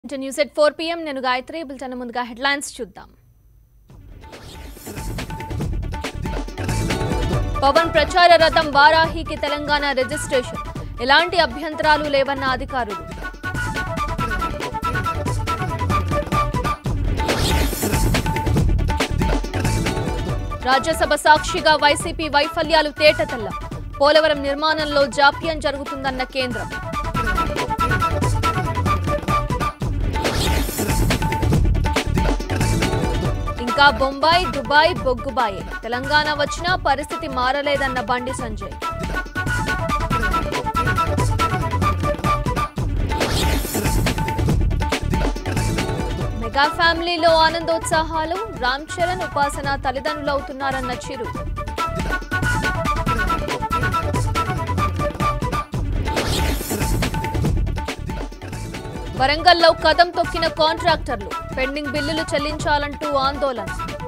News at 4 PM నేను Gayatri bulletin ముందుగా headlines చూద్దాం. పవన్ ప్రచార రథం వారాహికి తెలంగాణ రిజిస్ట్రేషన్ ఎలాంటి అభ్యంతరాలు లేవన్న అధికారులు. రాజ్యసభ సాక్షిగా వైసీపీ వైఫల్యాలు తేటతెల్లం. పోలవరం నిర్మాణంలో జాప్యం జరుగుతుందన్న కేంద్రం. ఇంకా బొంబాయి దుబాయ్ బొగ్గుబాయే తెలంగాణ వచ్చినా పరిస్థితి మారలేదన్న బండి సంజయ్. మెగా ఫ్యామిలీలో ఆనందోత్సాహాలు. రామ్ చరణ్ ఉపాసన తల్లిదండ్రులవుతున్నారన్న చిరు. వరంగల్లో కదం తొక్కిన కాంట్రాక్టర్లు. పెండింగ్ బిల్లులు చెల్లించాలంటూ ఆందోళన.